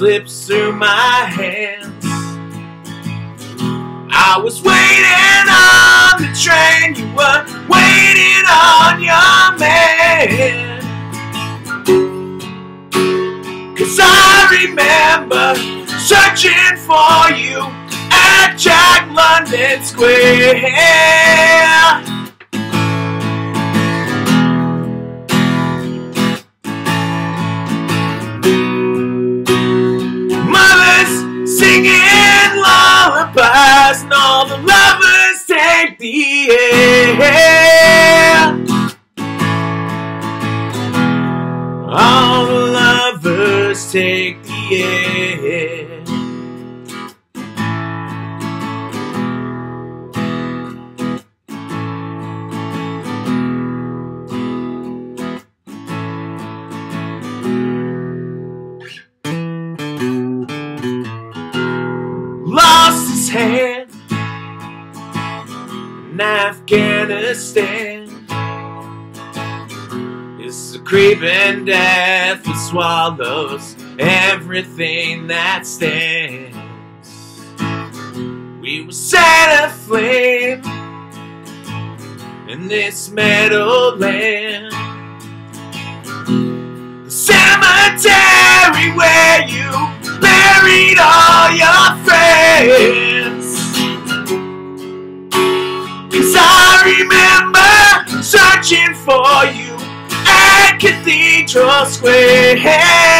slips through my hands. I was waiting on the train, you were waiting on your man. 'Cause I remember searching for you at Jack London Square. Mothers singing lullabies, and all the lovers take the air. All the lovers take the air. Lost his hand in Afghanistan. It's a creeping death that swallows everything that stands. We were set aflame in this meadowland, the cemetery where you buried all your friends. 'Cause I remember searching for you at Cathedral Square.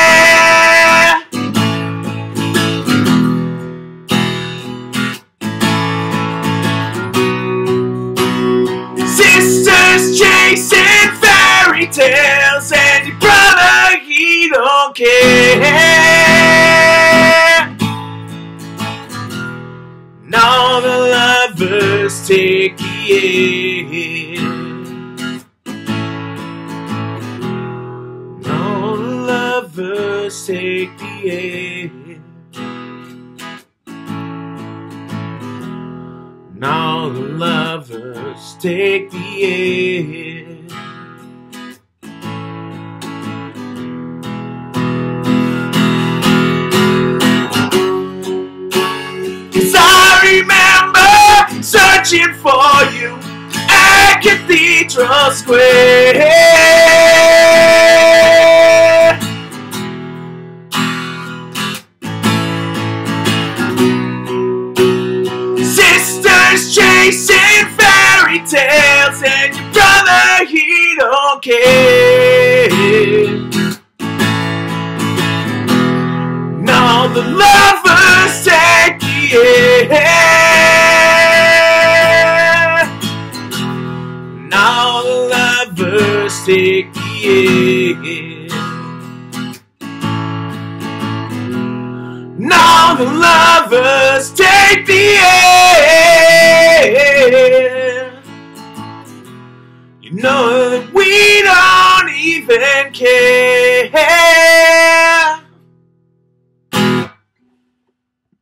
Sisters chasing fairy tales, and your brother, he don't care. And all the lovers take the air. And all the lovers take the air. And all the lovers take the air. Remember searching for you at Cathedral Square. Sisters chasing fairy tales, and your brother, he don't care. And all the lovers take the air. And all the lovers take the air. And all the lovers take the air. You know that we don't even care.